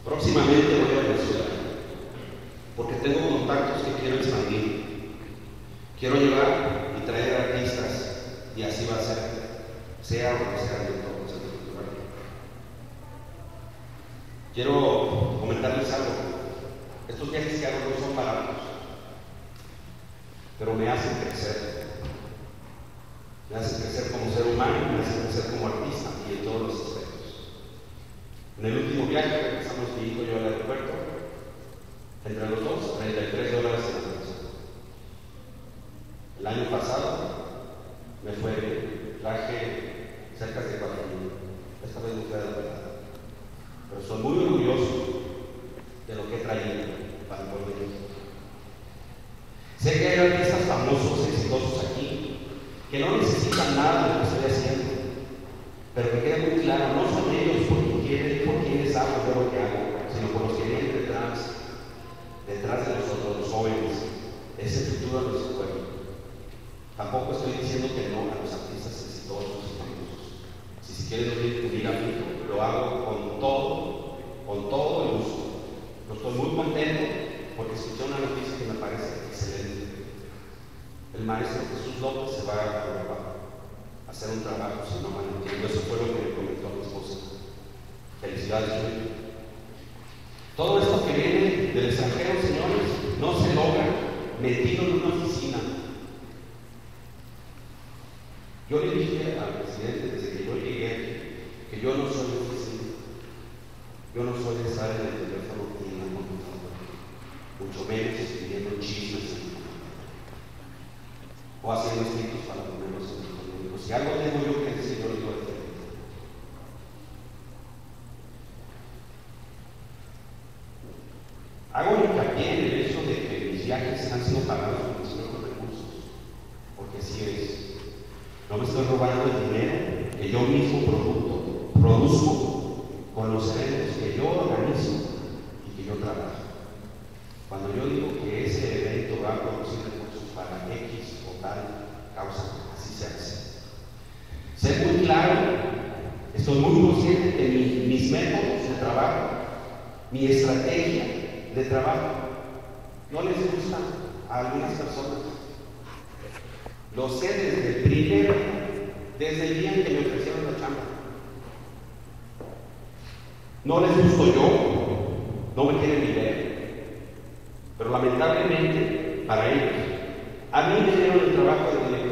Próximamente voy a Venezuela, porque tengo contactos que quiero expandir. Quiero llevar y traer artistas, y así va a ser, sea o no sea de todo el centro cultural. Quiero comentarles algo. Estos viajes que hago no son baratos, pero me hacen crecer. Me hacen crecer como ser humano, me hacen crecer como artista y en todos los aspectos. En el último viaje regresamos mi hijo y yo al aeropuerto, entre los dos, $33 en la persona. El año pasado me fue bien, traje cerca de 4,000. Esta vez me fue de la verdad. Pero soy muy orgulloso de lo que he traído para el pueblo de México. Sé que hay artistas famosos, exitosos aquí, que no necesitan nada de lo que estoy haciendo, pero que quede muy claro, no son ellos por quienes hago yo lo que hago, sino por los que vienen detrás de nosotros, los jóvenes. Es el futuro de nuestro pueblo. Tampoco estoy diciendo que no a los artistas exitosos y famosos. Si quieren unir a mí, lo hago con todo el gusto. No estoy muy contento porque escuché una noticia que me parece excelente. El maestro Jesús López se va a Europa a hacer un trabajo, si no mal entiendo. Eso fue lo que me comentó mi esposa. Felicidades, Julio. Todo esto que viene del extranjero, señores, no se logra metido en una oficina. Yo le dije al presidente desde que yo llegué que yo no soy oficina. Yo no soy de estar en el teléfono ni en la computadora, mucho menos escribiendo chismes o haciendo escritos para ponerlos en el periódico. Si algo tengo yo que decir, yo lo digo de frente. Hago hincapié en el hecho de que mis viajes han sido pagados con mis propios recursos, porque así es. No me estoy robando el dinero que yo mismo produzco con los eventos que yo organizo y que yo trabajo. Cuando yo digo que ese evento va a producir recursos para X o tal causa, así se hace. Sé muy claro, estoy muy consciente de mis métodos de trabajo, mi estrategia de trabajo. No les gusta a algunas personas. Lo sé desde el día en que me ofrecieron la chamba. No les gusto yo, no me quieren ni ver, pero lamentablemente para ellos, a mí me dieron el trabajo de